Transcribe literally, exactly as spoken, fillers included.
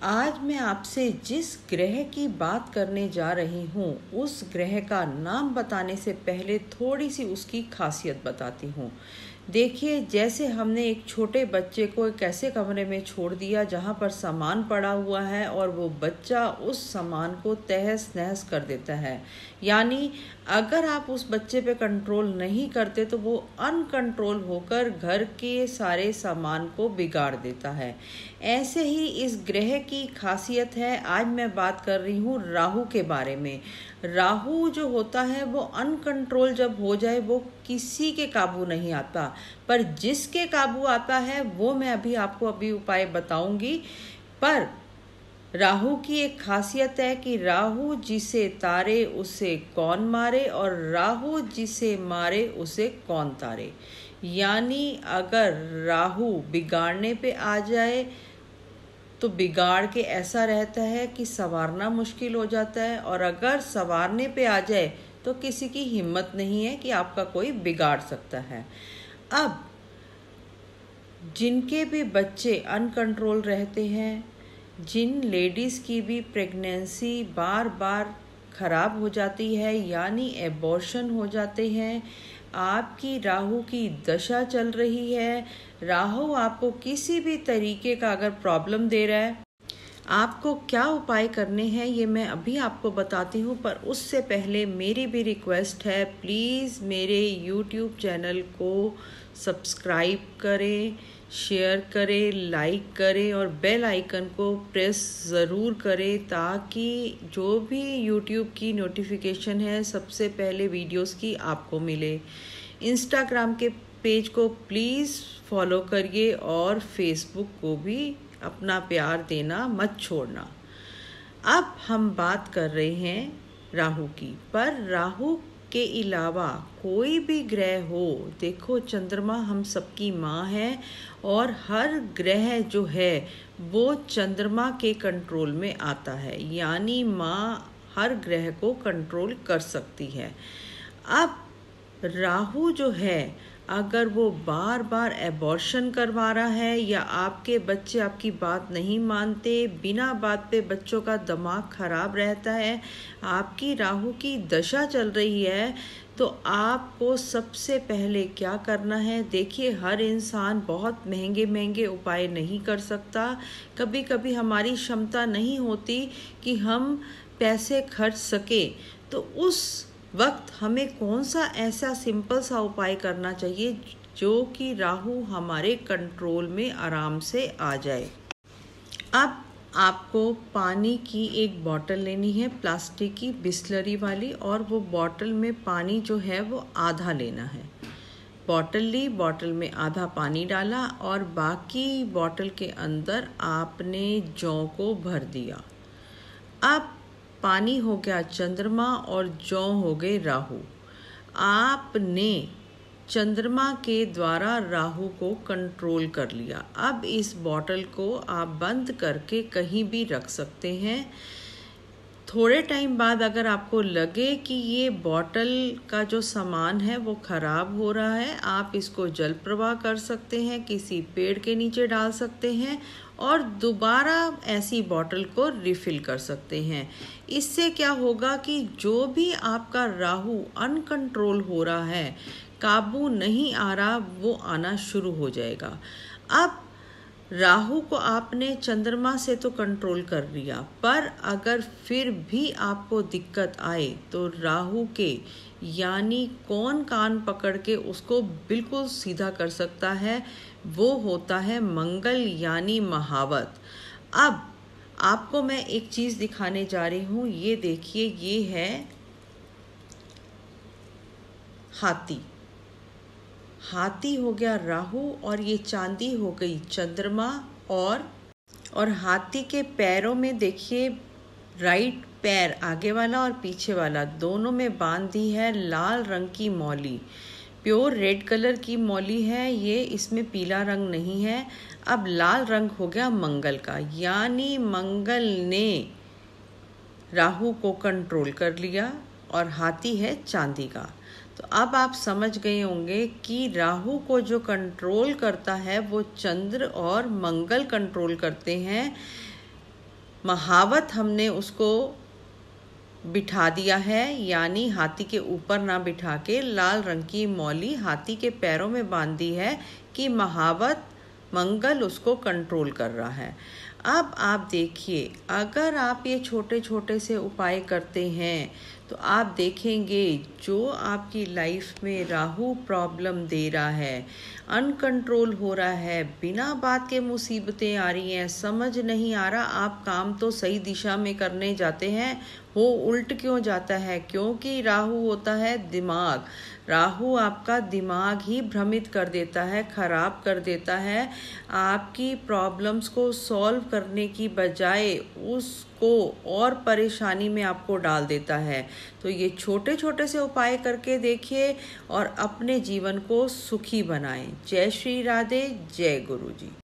आज मैं आपसे जिस ग्रह की बात करने जा रही हूँ उस ग्रह का नाम बताने से पहले थोड़ी सी उसकी खासियत बताती हूँ। देखिए, जैसे हमने एक छोटे बच्चे को एक ऐसे कमरे में छोड़ दिया जहाँ पर सामान पड़ा हुआ है और वो बच्चा उस सामान को तहस नहस कर देता है, यानी अगर आप उस बच्चे पे कंट्रोल नहीं करते तो वो अनकंट्रोल होकर घर के सारे सामान को बिगाड़ देता है। ऐसे ही इस ग्रह की खासियत है। आज मैं बात कर रही हूँ राहु के बारे में। राहु जो होता है वो अनकंट्रोल जब हो जाए वो किसी के काबू नहीं आता, पर जिसके काबू आता है वो मैं अभी आपको अभी उपाय बताऊंगी। पर राहु की एक खासियत है कि राहु जिसे तारे उसे कौन मारे और राहु जिसे मारे उसे कौन तारे। यानी अगर राहु बिगाड़ने पे आ जाए तो बिगाड़ के ऐसा रहता है कि संवारना मुश्किल हो जाता है, और अगर संवारने पे आ जाए तो किसी की हिम्मत नहीं है कि आपका कोई बिगाड़ सकता है। अब जिनके भी बच्चे अनकंट्रोल रहते हैं, जिन लेडीज़ की भी प्रेगनेंसी बार बार ख़राब हो जाती है यानी एबॉर्शन हो जाते हैं, आपकी राहु की दशा चल रही है, राहु आपको किसी भी तरीके का अगर प्रॉब्लम दे रहा है, आपको क्या उपाय करने हैं ये मैं अभी आपको बताती हूँ। पर उससे पहले मेरी भी रिक्वेस्ट है, प्लीज़ मेरे यूट्यूब चैनल को सब्सक्राइब करें, शेयर करें, लाइक करें और बेल आइकन को प्रेस ज़रूर करें ताकि जो भी यूट्यूब की नोटिफिकेशन है सबसे पहले वीडियोस की आपको मिले। इंस्टाग्राम के पेज को प्लीज़ फॉलो करिए और फेसबुक को भी अपना प्यार देना मत छोड़ना। अब हम बात कर रहे हैं राहु की, पर राहु के अलावा कोई भी ग्रह हो, देखो चंद्रमा हम सबकी माँ है और हर ग्रह जो है वो चंद्रमा के कंट्रोल में आता है, यानी माँ हर ग्रह को कंट्रोल कर सकती है। अब राहु जो है अगर वो बार बार एबॉर्शन करवा रहा है या आपके बच्चे आपकी बात नहीं मानते, बिना बात पे बच्चों का दिमाग खराब रहता है, आपकी राहु की दशा चल रही है, तो आपको सबसे पहले क्या करना है। देखिए, हर इंसान बहुत महंगे महंगे उपाय नहीं कर सकता। कभी कभी हमारी क्षमता नहीं होती कि हम पैसे खर्च सके, तो उस वक्त हमें कौन सा ऐसा सिंपल सा उपाय करना चाहिए जो कि राहु हमारे कंट्रोल में आराम से आ जाए। अब आपको पानी की एक बोतल लेनी है, प्लास्टिक की बिस्लरी वाली, और वो बोतल में पानी जो है वो आधा लेना है। बोतल ली, बोतल में आधा पानी डाला और बाकी बोतल के अंदर आपने जौ को भर दिया। अब पानी हो गया चंद्रमा और जौ हो गए राहु। आपने चंद्रमा के द्वारा राहु को कंट्रोल कर लिया। अब इस बोतल को आप बंद करके कहीं भी रख सकते हैं। थोड़े टाइम बाद अगर आपको लगे कि ये बोतल का जो सामान है वो ख़राब हो रहा है, आप इसको जल प्रवाह कर सकते हैं, किसी पेड़ के नीचे डाल सकते हैं और दोबारा ऐसी बोतल को रिफ़िल कर सकते हैं। इससे क्या होगा कि जो भी आपका राहु अनकंट्रोल हो रहा है, काबू नहीं आ रहा, वो आना शुरू हो जाएगा। अब राहु को आपने चंद्रमा से तो कंट्रोल कर लिया, पर अगर फिर भी आपको दिक्कत आए तो राहु के यानी कौन कान पकड़ के उसको बिल्कुल सीधा कर सकता है, वो होता है मंगल यानी महावत। अब आपको मैं एक चीज़ दिखाने जा रही हूँ, ये देखिए, ये है हाथी। हाथी हो गया राहु और ये चांदी हो गई चंद्रमा, और और हाथी के पैरों में देखिए, राइट पैर आगे वाला और पीछे वाला दोनों में बांधी है लाल रंग की मौली। प्योर रेड कलर की मौली है ये, इसमें पीला रंग नहीं है। अब लाल रंग हो गया मंगल का, यानी मंगल ने राहु को कंट्रोल कर लिया और हाथी है चांदी का। तो अब आप समझ गए होंगे कि राहु को जो कंट्रोल करता है वो चंद्र और मंगल कंट्रोल करते हैं। महावत हमने उसको बिठा दिया है, यानी हाथी के ऊपर ना बिठा के लाल रंग की मौली हाथी के पैरों में बांध दी है कि महावत मंगल उसको कंट्रोल कर रहा है। अब आप देखिए, अगर आप ये छोटे छोटे से उपाय करते हैं तो आप देखेंगे जो आपकी लाइफ में राहु प्रॉब्लम दे रहा है, अनकंट्रोल हो रहा है, बिना बात के मुसीबतें आ रही हैं, समझ नहीं आ रहा, आप काम तो सही दिशा में करने जाते हैं, वो उल्ट क्यों जाता है? क्योंकि राहु होता है दिमाग। राहु आपका दिमाग ही भ्रमित कर देता है, खराब कर देता है। आपकी प्रॉब्लम्स को सॉल्व करने की बजाय उसको और परेशानी में आपको डाल देता है। तो ये छोटे छोटे से उपाय करके देखिए और अपने जीवन को सुखी बनाएं। जय श्री राधे, जय गुरु जी।